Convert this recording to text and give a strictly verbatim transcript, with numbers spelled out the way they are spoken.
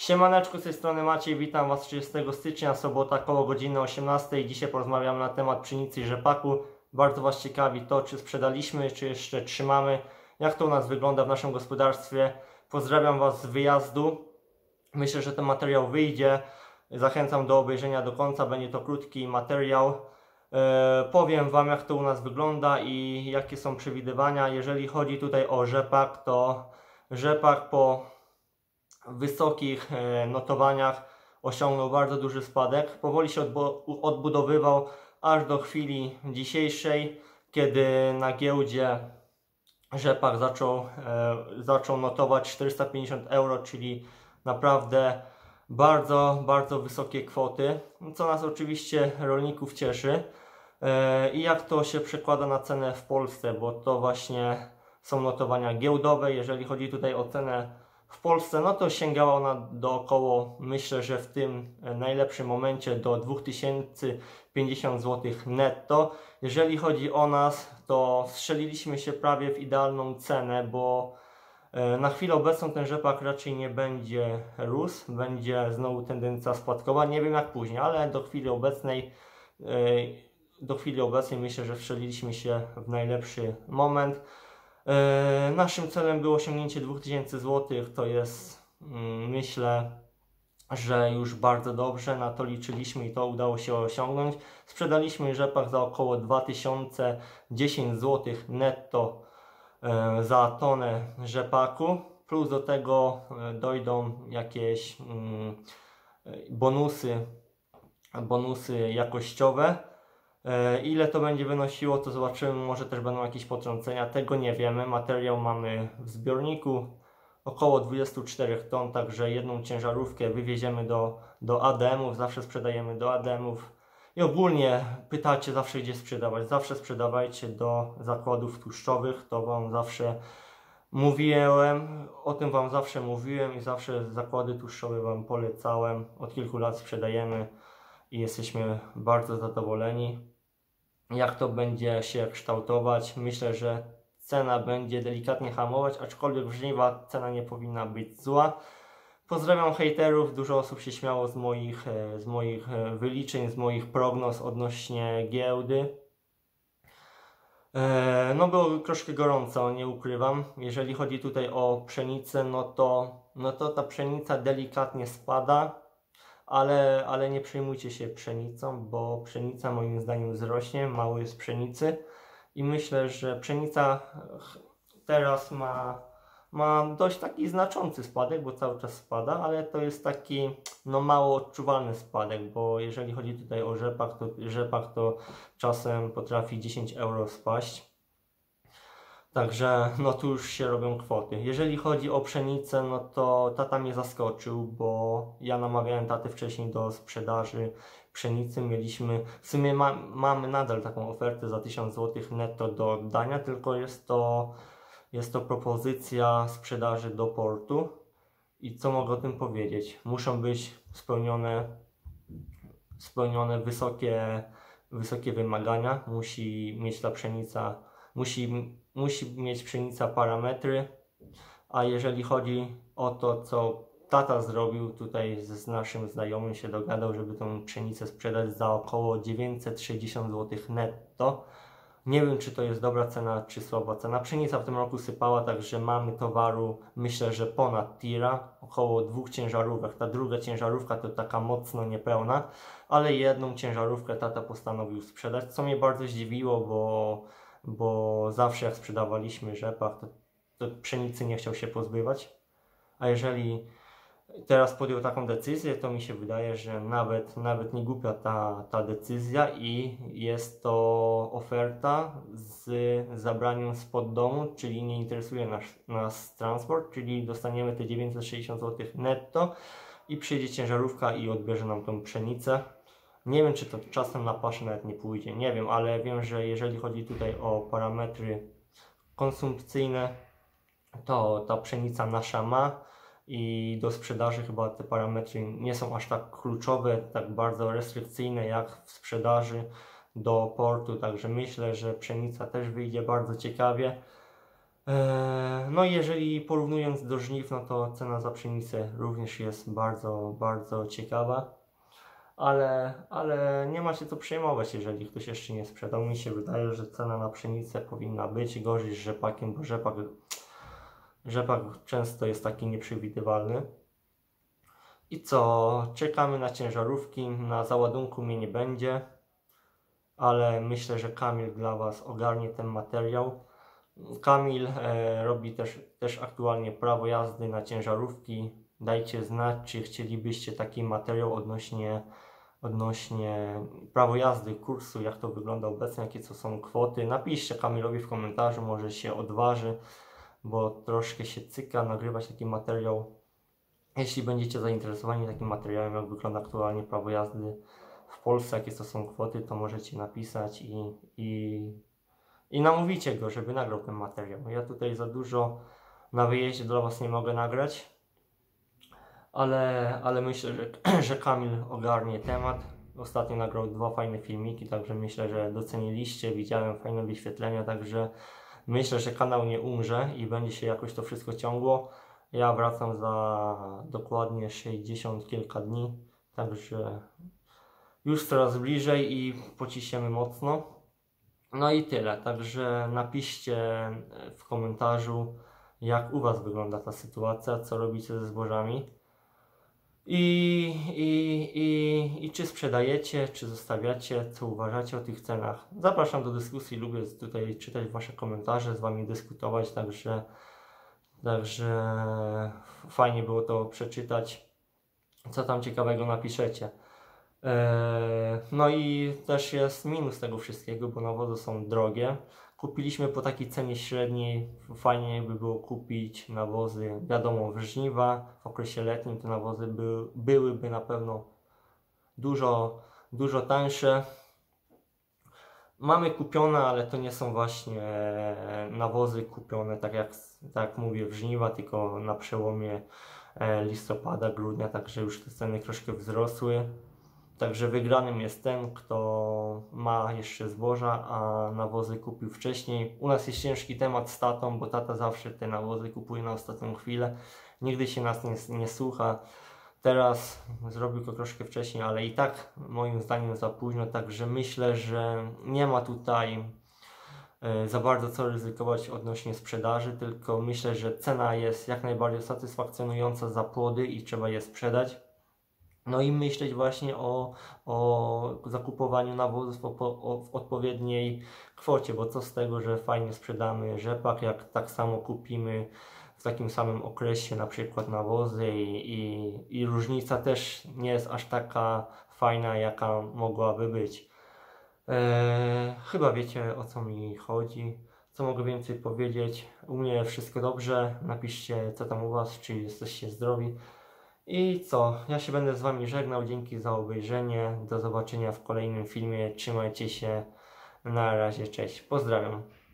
Siemaneczko, z tej strony Maciej, witam Was trzydziestego stycznia, sobota, koło godziny osiemnastej. Dzisiaj porozmawiam na temat pszenicy i rzepaku. Bardzo Was ciekawi to, czy sprzedaliśmy, czy jeszcze trzymamy, jak to u nas wygląda w naszym gospodarstwie. Pozdrawiam Was z wyjazdu. Myślę, że ten materiał wyjdzie. Zachęcam do obejrzenia do końca, będzie to krótki materiał. E, powiem Wam, jak to u nas wygląda i jakie są przewidywania. Jeżeli chodzi tutaj o rzepak, to rzepak po wysokich notowaniach osiągnął bardzo duży spadek. Powoli się odbudowywał aż do chwili dzisiejszej, kiedy na giełdzie rzepak zaczął, e, zaczął notować czterysta pięćdziesiąt euro, czyli naprawdę bardzo, bardzo wysokie kwoty, co nas oczywiście rolników cieszy. E, I jak to się przekłada na cenę w Polsce, bo to właśnie są notowania giełdowe. Jeżeli chodzi tutaj o cenę w Polsce, no to sięgała ona do około, myślę, że w tym najlepszym momencie do dwa tysiące pięćdziesiąt złotych netto. Jeżeli chodzi o nas, to strzeliliśmy się prawie w idealną cenę, bo na chwilę obecną ten rzepak raczej nie będzie rósł, będzie znowu tendencja spadkowa. Nie wiem jak później, ale do chwili obecnej do chwili obecnej myślę, że strzeliliśmy się w najlepszy moment. E, naszym celem było osiągnięcie dwa tysiące złotych, to jest mm, myślę, że już bardzo dobrze, na to liczyliśmy i to udało się osiągnąć. Sprzedaliśmy rzepak za około dwa tysiące dziesięć złotych netto e, za tonę rzepaku, plus do tego e, dojdą jakieś mm, bonusy, bonusy jakościowe. Ile to będzie wynosiło, to zobaczymy, może też będą jakieś potrącenia, tego nie wiemy. Materiał mamy w zbiorniku, około dwadzieścia cztery ton, także jedną ciężarówkę wywieziemy do, do A D M-ów, zawsze sprzedajemy do A D M-ów. I ogólnie pytacie zawsze, gdzie sprzedawać, zawsze sprzedawajcie do zakładów tłuszczowych, to Wam zawsze mówiłem, o tym Wam zawsze mówiłem i zawsze zakłady tłuszczowe Wam polecałem. Od kilku lat sprzedajemy i jesteśmy bardzo zadowoleni. Jak to będzie się kształtować? Myślę, że cena będzie delikatnie hamować, aczkolwiek w żniwa cena nie powinna być zła. Pozdrawiam hejterów, dużo osób się śmiało z moich, z moich wyliczeń, z moich prognoz odnośnie giełdy. No było troszkę gorąco, nie ukrywam. Jeżeli chodzi tutaj o pszenicę, no to, no to ta pszenica delikatnie spada. Ale, ale nie przejmujcie się pszenicą, bo pszenica moim zdaniem wzrośnie, mało jest pszenicy i myślę, że pszenica teraz ma, ma dość taki znaczący spadek, bo cały czas spada, ale to jest taki no mało odczuwalny spadek, bo jeżeli chodzi tutaj o rzepak, to rzepak to czasem potrafi dziesięć euro spaść. Także no tu już się robią kwoty. Jeżeli chodzi o pszenicę, no to tata mnie zaskoczył, bo ja namawiałem tatę wcześniej do sprzedaży pszenicy. Mieliśmy, w sumie ma, mamy nadal taką ofertę za tysiąc złotych netto do oddania, tylko jest to, jest to propozycja sprzedaży do portu. I co mogę o tym powiedzieć? Muszą być spełnione, spełnione wysokie, wysokie wymagania. Musi mieć ta pszenica, musi Musi mieć pszenica parametry, a jeżeli chodzi o to, co tata zrobił, tutaj z naszym znajomym się dogadał, żeby tą pszenicę sprzedać za około dziewięćset sześćdziesiąt złotych netto. Nie wiem, czy to jest dobra cena, czy słaba cena. Pszenica w tym roku sypała, także mamy towaru, myślę, że ponad tira, około dwóch ciężarówek. Ta druga ciężarówka to taka mocno niepełna, ale jedną ciężarówkę tata postanowił sprzedać, co mnie bardzo zdziwiło, bo bo zawsze jak sprzedawaliśmy rzepak, to, to pszenicy nie chciał się pozbywać, a jeżeli teraz podjął taką decyzję, to mi się wydaje, że nawet, nawet nie głupia ta, ta decyzja i jest to oferta z zabraniem spod domu, czyli nie interesuje nas, nas transport, czyli dostaniemy te dziewięćset sześćdziesiąt złotych netto i przyjdzie ciężarówka i odbierze nam tą pszenicę. Nie wiem, czy to czasem na paszę nawet nie pójdzie, nie wiem, ale wiem, że jeżeli chodzi tutaj o parametry konsumpcyjne, to ta pszenica nasza ma i do sprzedaży chyba te parametry nie są aż tak kluczowe, tak bardzo restrykcyjne jak w sprzedaży do portu, także myślę, że pszenica też wyjdzie bardzo ciekawie. Eee, no i jeżeli porównując do żniw, no to cena za pszenicę również jest bardzo, bardzo ciekawa. Ale, ale nie ma się co przejmować, jeżeli ktoś jeszcze nie sprzedał. Mi się wydaje, że cena na pszenicę powinna być gorzej z rzepakiem, bo rzepak, rzepak często jest taki nieprzewidywalny. I co? Czekamy na ciężarówki. Na załadunku mnie nie będzie, ale myślę, że Kamil dla Was ogarnie ten materiał. Kamil e, robi też, też aktualnie prawo jazdy na ciężarówki. Dajcie znać, czy chcielibyście taki materiał odnośnie odnośnie prawo jazdy, kursu, jak to wygląda obecnie, jakie to są kwoty. Napiszcie Kamilowi w komentarzu, może się odważy, bo troszkę się cyka nagrywać taki materiał. Jeśli będziecie zainteresowani takim materiałem, jak wygląda aktualnie prawo jazdy w Polsce, jakie to są kwoty, to możecie napisać i, i, i namówicie go, żeby nagrał ten materiał. Ja tutaj za dużo na wyjeździe dla Was nie mogę nagrać, Ale, ale myślę, że, że Kamil ogarnie temat. Ostatnio nagrał dwa fajne filmiki, także myślę, że doceniliście. Widziałem fajne wyświetlenia, także myślę, że kanał nie umrze i będzie się jakoś to wszystko ciągło. Ja wracam za dokładnie sześćdziesiąt kilka dni, także już coraz bliżej i pociśniemy mocno. No i tyle, także napiszcie w komentarzu, jak u Was wygląda ta sytuacja, co robicie ze zbożami. I, i, i, I czy sprzedajecie, czy zostawiacie, co uważacie o tych cenach. Zapraszam do dyskusji, lubię tutaj czytać Wasze komentarze, z Wami dyskutować, także, także fajnie było to przeczytać, co tam ciekawego napiszecie. Eee, no i też jest minus tego wszystkiego, bo nawozy są drogie. Kupiliśmy po takiej cenie średniej, fajnie by było kupić nawozy, wiadomo, w żniwa, w okresie letnim te nawozy by, byłyby na pewno dużo, dużo tańsze. Mamy kupione, ale to nie są właśnie nawozy kupione, tak jak, tak jak mówię, w żniwa, tylko na przełomie listopada, grudnia, także już te ceny troszkę wzrosły. Także wygranym jest ten, kto ma jeszcze zboża, a nawozy kupił wcześniej. U nas jest ciężki temat z tatą, bo tata zawsze te nawozy kupuje na ostatnią chwilę. Nigdy się nas nie, nie słucha. Teraz zrobił to troszkę wcześniej, ale i tak moim zdaniem za późno. Także myślę, że nie ma tutaj y, za bardzo co ryzykować odnośnie sprzedaży, tylko myślę, że cena jest jak najbardziej satysfakcjonująca za płody i trzeba je sprzedać. No i myśleć właśnie o, o zakupowaniu nawozów w, o, w odpowiedniej kwocie, bo co z tego, że fajnie sprzedamy rzepak, jak tak samo kupimy w takim samym okresie na przykład nawozy i, i, i różnica też nie jest aż taka fajna, jaka mogłaby być. Eee, chyba wiecie, o co mi chodzi. Co mogę więcej powiedzieć? U mnie wszystko dobrze. Napiszcie, co tam u Was, czy jesteście zdrowi. I co? Ja się będę z Wami żegnał. Dzięki za obejrzenie. Do zobaczenia w kolejnym filmie. Trzymajcie się. Na razie. Cześć. Pozdrawiam.